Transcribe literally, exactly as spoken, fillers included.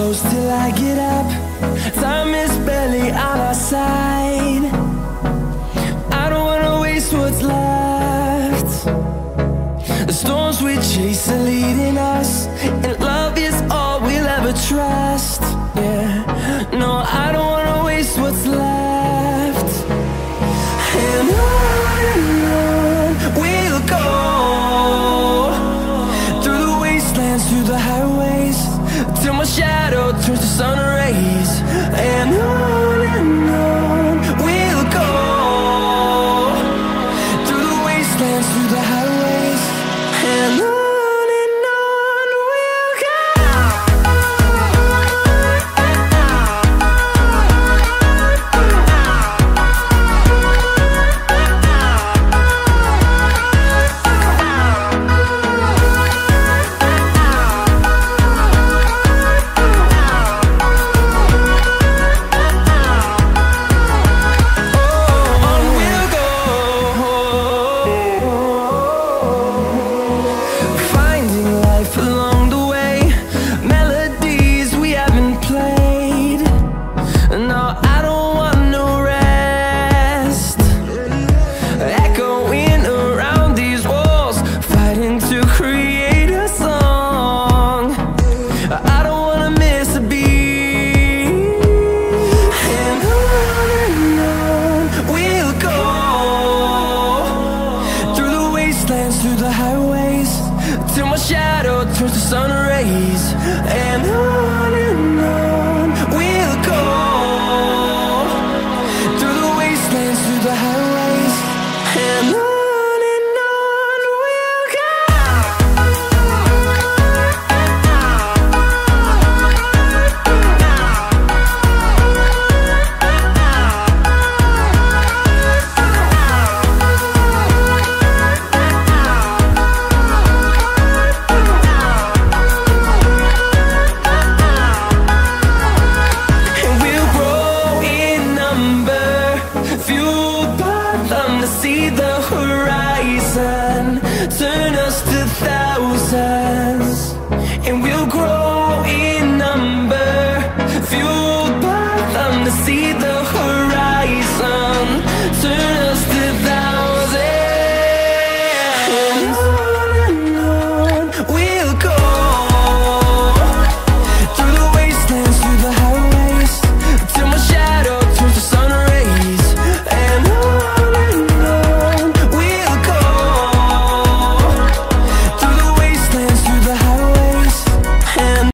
close till I get up. Time is barely on our side. I don't wanna waste what's left. The storms we chase are leading us, and love is all we'll ever trust. Yeah, no, I don't wanna waste what's left. And on and on we'll go, through the wastelands, through the highways, till my shadow turns to sun rays. And on and on we'll go, through the wastelands, through the highways, and on. Through the highways, till my shadow turns to sun rays. And on and on we'll go, through the wastelands, through the highways, and on. See the horizon turn us to thousands, and we'll grow in number, fueled by them to see the